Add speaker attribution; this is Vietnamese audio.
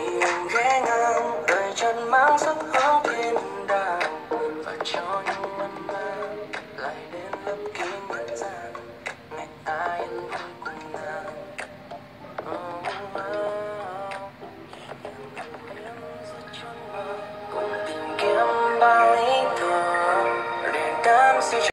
Speaker 1: em ghé ngang đời chân mang sắc hướng thiên đàng và cho những mân man lại đến lấp kín nhân gian ngày ta yên vui cùng nàng. Cùng tìm kiếm bao ý tưởng để đắm say